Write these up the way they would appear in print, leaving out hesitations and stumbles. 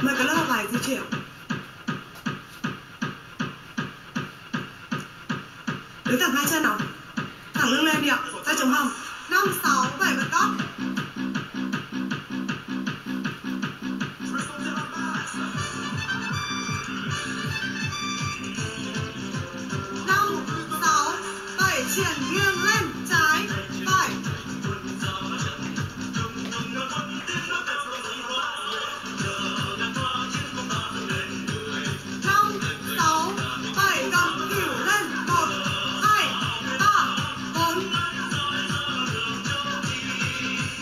Mời cả lớp học bài di chuyển. Đứng thẳng hai chân nào. Thẳng lưng lên đi ạ. Tay chống hông. 5, 6, 7 bật gót. 5, 6, 7 chuyển nghiêng lên. Trái, phải. 5, 6, 7 cầm khuỷu lên. 1, 2, 3, 4.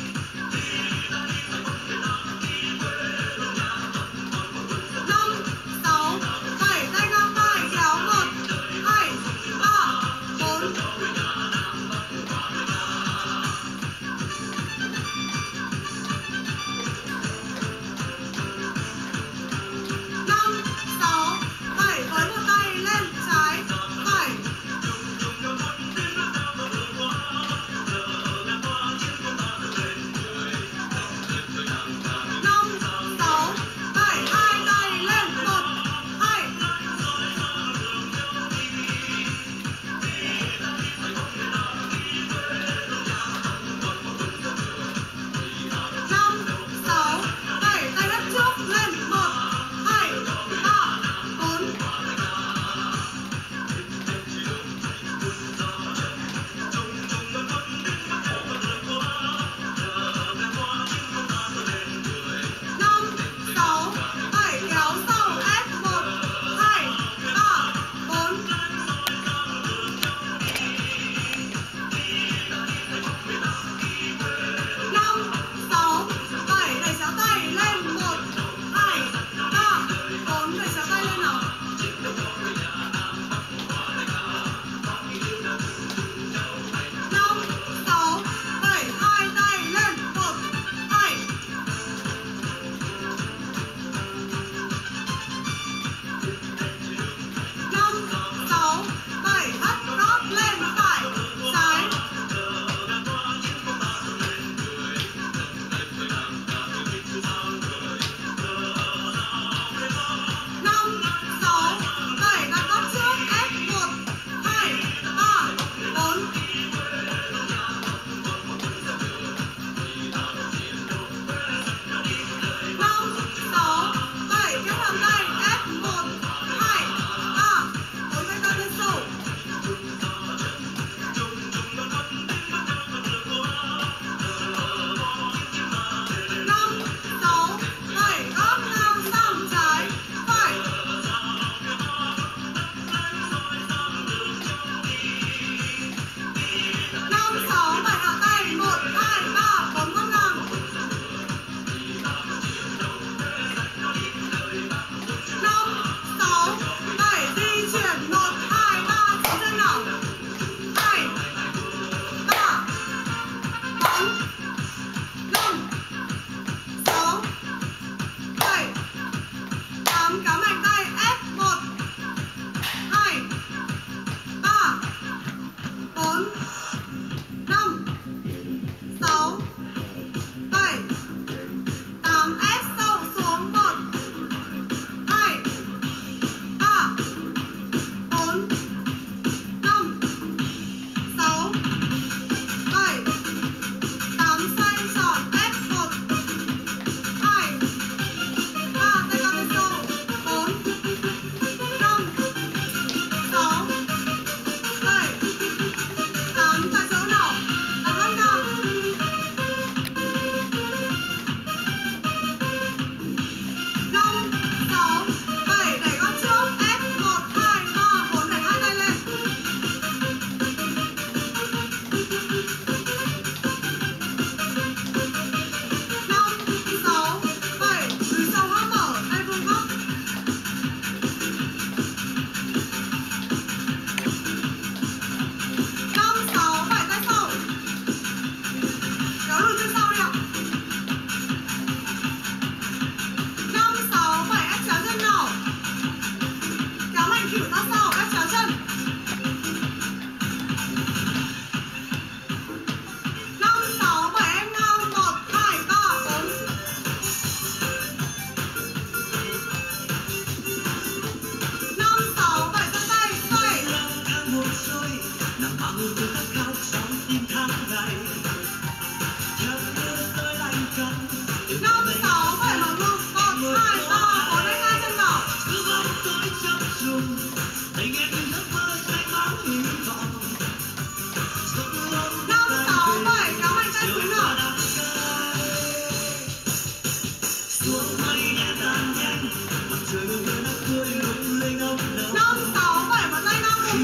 năm sáu bảy và tay năm một.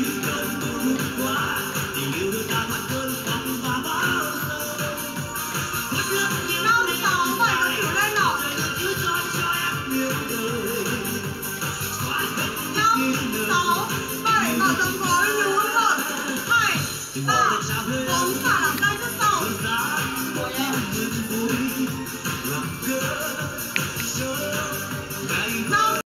Năm sáu bảy và thử lên nào. Năm sáu bảy và tấm gối nhún 1 2 3 4 thả lỏng tay trước sau. Của em. 5